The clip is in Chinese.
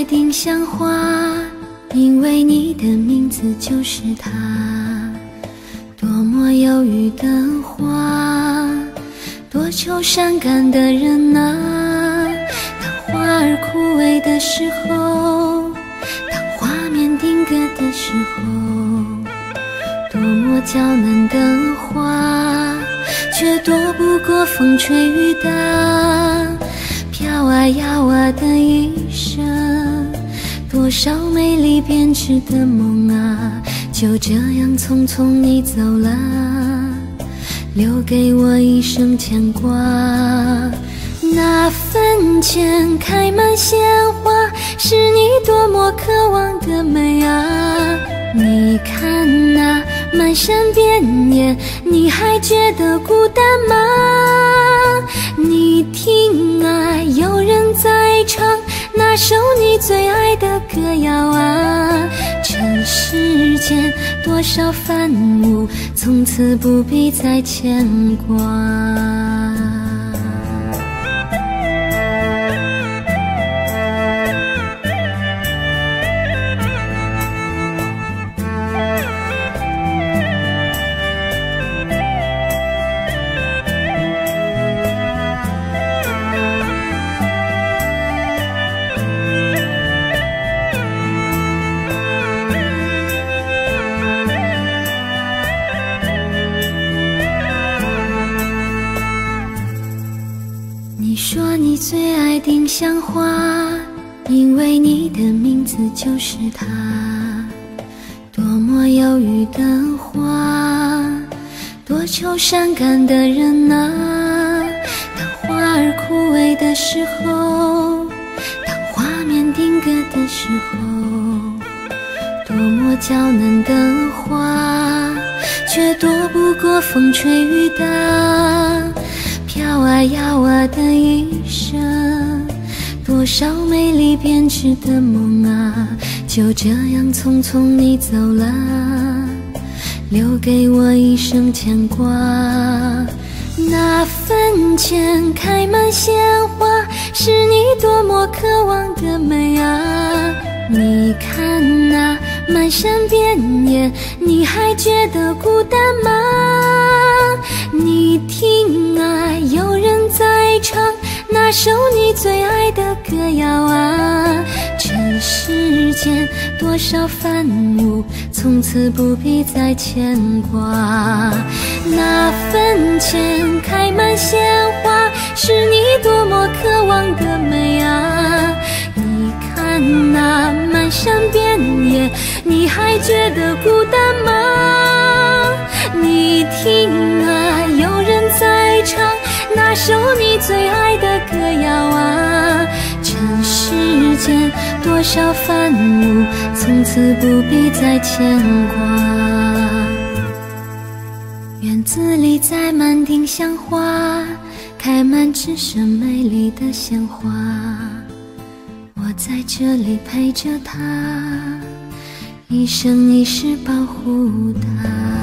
丁香花，因为你的名字就是它。多么忧郁的花，多愁善感的人啊。当花儿枯萎的时候，当画面定格的时候，多么娇嫩的花，却躲不过风吹雨打。飘啊摇啊的一生，多少美丽编织的梦啊，就这样匆匆你走了，留给我一生牵挂。那坟前开满鲜花，是你多么渴望的美啊。你看那满山遍野，你还觉得孤单吗？你听啊，有人在唱那首你最爱的歌谣啊。尘世间多少繁芜，从此不必再牵挂。你说你最爱丁香花，因为你的名字就是它。多么忧郁的花，多愁善感的人啊。当花儿枯萎的时候，当画面定格的时候，多么娇嫩的花，却躲不过风吹雨打。飘啊摇啊的一生，多少美丽编织的梦啊，就这样匆匆你走了，留给我一生牵挂。那坟前开满鲜花，是你多么渴望的美啊。你看那满山遍野，你还觉得孤单吗？你听啊，有人在唱那首你最爱的歌谣啊。尘世间多少繁芜，从此不必再牵挂。那坟前开满鲜花，是你多么渴望的美啊。你看那满山遍野，你还觉得孤单吗？你听啊，有人在唱那首你最爱的歌谣啊。尘世间多少繁芜，从此不必再牵挂。院子里栽满丁香花，开满只剩美丽的鲜花。我在这里陪着它，一生一世保护它。